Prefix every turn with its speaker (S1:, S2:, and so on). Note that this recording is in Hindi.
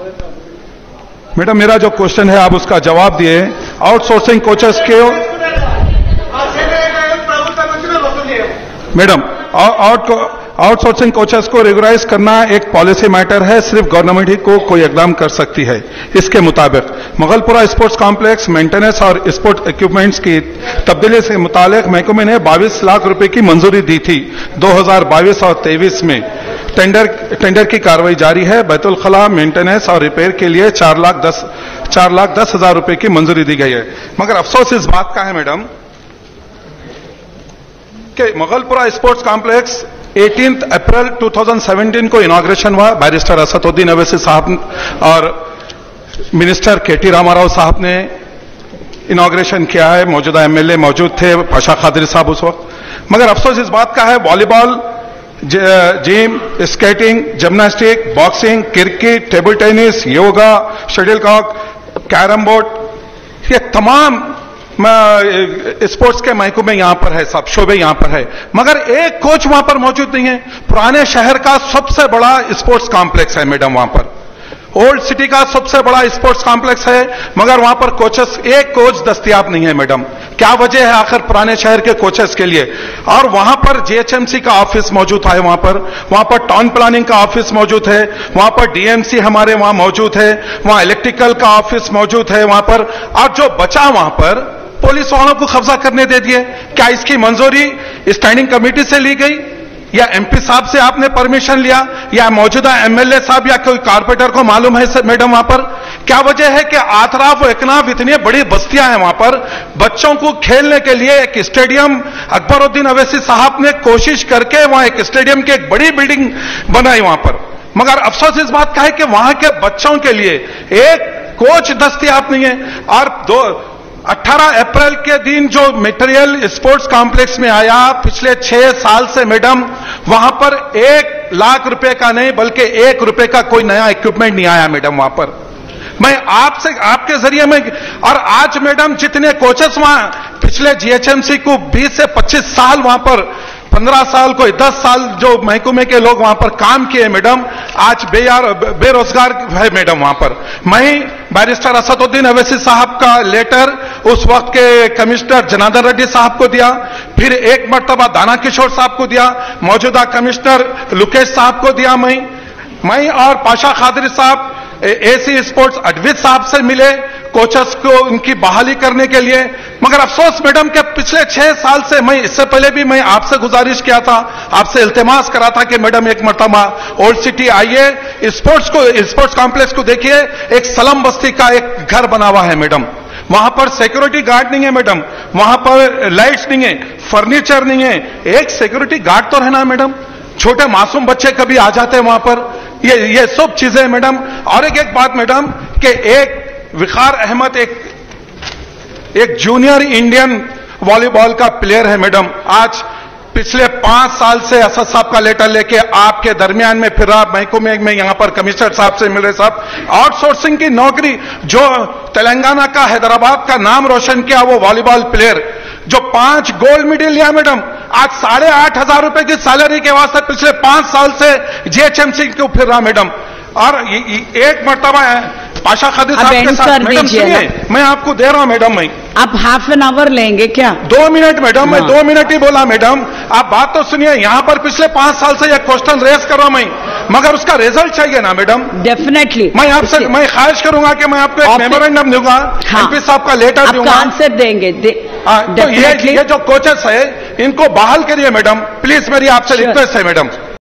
S1: मैडम मेरा जो क्वेश्चन है आप उसका जवाब दिए। आउटसोर्सिंग कोचेस के मैडम आउटसोर्सिंग कोचेस को रेगुलाइज करना एक पॉलिसी मैटर है, सिर्फ गवर्नमेंट ही को कोई इकदाम कर सकती है। इसके मुताबिक मुगलपुरा स्पोर्ट्स कॉम्प्लेक्स मेंटेनेंस और स्पोर्ट्स इक्विपमेंट्स की तब्दीली से मुतालिक महकमे ने 22 लाख रुपए की मंजूरी दी थी 2022 और 23 में। टेंडर की कार्रवाई जारी है। बैतुल खला मेंटेनेंस और रिपेयर के लिए 4,10,000 रुपए की मंजूरी दी गई है। मगर अफसोस इस बात का है मैडम कि मुगलपुरा स्पोर्ट्स कॉम्प्लेक्स 18 अप्रैल 2017 को इनॉग्रेशन हुआ। बैरिस्टर असदुद्दीन अवैसी साहब और मिनिस्टर केटी रामाराव साहब ने इनॉग्रेशन किया है। मौजूदा एमएलए मौजूद थे, पाशा खादरी साहब उस वक्त। मगर अफसोस इस बात का है volleyball, gym, skating, gymnastic, boxing, cricket, table tennis, yoga, shuttlecock, carrom board, ये तमाम स्पोर्ट्स के महकमे यहां पर है, सब शोबे यहां पर है, मगर एक कोच वहां पर मौजूद नहीं है। पुराने शहर का सबसे बड़ा स्पोर्ट्स कॉम्प्लेक्स है मैडम, वहां पर ओल्ड सिटी का सबसे बड़ा स्पोर्ट्स कॉम्प्लेक्स है, मगर वहां पर कोचेस, एक कोच दस्तयाब नहीं है मैडम। क्या वजह है आखिर पुराने शहर के कोचेस के लिए? और वहां पर जीएचएमसी का ऑफिस मौजूद है, वहां पर टाउन प्लानिंग का ऑफिस मौजूद है, वहां पर डीएमसी हमारे वहां मौजूद है, वहां इलेक्ट्रिकल का ऑफिस मौजूद है वहां पर, और जो बचा वहां पर पुलिस वालों को कब्जा करने दे दिए। क्या इसकी मंजूरी स्टैंडिंग कमेटी से ली गई या एमपी साहब से आपने परमिशन लिया या मौजूदा एमएलए साहब या कोई कारपोरेटर को मालूम है मैडम? वहां पर क्या वजह है कि आतराफ और एकनाफ इतनी बड़ी बस्तियां हैं वहां पर, बच्चों को खेलने के लिए एक स्टेडियम अकबरुद्दीन अवैसी साहब ने कोशिश करके वहां एक स्टेडियम की एक बड़ी बिल्डिंग बनाई वहां पर, मगर अफसोस इस बात का है कि वहां के बच्चों के लिए एक कोच दस्तयाब नहीं है। और 18 अप्रैल के दिन जो मटेरियल स्पोर्ट्स कॉम्प्लेक्स में आया, पिछले 6 साल से मैडम वहां पर 1 लाख रुपए का नहीं बल्कि 1 रुपए का कोई नया इक्विपमेंट नहीं आया मैडम वहां पर। मैं आपसे, आपके जरिए में, और आज मैडम जितने कोचेस वहां पिछले जीएचएमसी को 20 से 25 साल वहां पर, 15 साल कोई 10 साल जो महकमे के लोग वहां पर काम किए मैडम, आज बेरोजगार है मैडम वहां पर। मैं बैरिस्टर असदुद्दीन अवैसी साहब का लेटर उस वक्त के कमिश्नर जनार्दन रेड्डी साहब को दिया, फिर एक मर्तबा दाना किशोर साहब को दिया, मौजूदा कमिश्नर लुकेश साहब को दिया, मैं और पाशा खादरी साहब एसी स्पोर्ट्स अडवित साहब से मिले कोचेस को उनकी बहाली करने के लिए। मगर अफसोस मैडम के पिछले 6 साल से, मैं इससे पहले भी मैं आपसे गुजारिश किया था, आपसे इल्तिमास करा था कि मैडम एक मरतबा ओल्ड सिटी आइए, स्पोर्ट्स कॉम्प्लेक्स को देखिए, एक सलम बस्ती का एक घर बना हुआ है मैडम। वहां पर सिक्योरिटी गार्ड नहीं है मैडम, वहां पर लाइट्स नहीं है, फर्नीचर नहीं है, एक सिक्योरिटी गार्ड तो रहना मैडम। छोटे मासूम बच्चे कभी आ जाते हैं वहां पर, ये सब चीजें मैडम। और एक बात मैडम कि एक विकार अहमद एक जूनियर इंडियन वॉलीबॉल का प्लेयर है मैडम, आज पिछले 5 साल से असद साहब का लेटर लेके आपके दरमियान में फिर आप महकमे में यहां पर कमिश्नर साहब से मिल रहे साहब, आउटसोर्सिंग की नौकरी जो तेलंगाना का, हैदराबाद का नाम रोशन किया वो वॉलीबॉल प्लेयर जो 5 गोल्ड मेडल लिया मैडम, आज 8,500 रुपए की सैलरी के वास्ते पिछले 5 साल से जीएचएमसी को फिर रहा मैडम। और एक मर्तबा पाशा खादी साहब के साथ मैडम सुनिए, मैं आपको दे रहा हूं मैडम, मैं
S2: आप हाफ एन आवर लेंगे क्या?
S1: 2 मिनट मैडम, मैं 2 मिनट ही बोला मैडम, आप बात तो सुनिए। यहां पर पिछले 5 साल से यह क्वेश्चन रेज कर रहा हूं मैं, मगर उसका रिजल्ट चाहिए ना मैडम।
S2: डेफिनेटली
S1: मैं आपसे मैं ख्वाहिश करूंगा कि मैं आपको एक मेमोरेंडम दूंगा, एमपी साहब का लेटर दूंगा,
S2: आंसर देंगे।
S1: तो ये जो कोचेस है इनको बहाल करिए मैडम, प्लीज, मेरी आपसे रिक्वेस्ट है मैडम।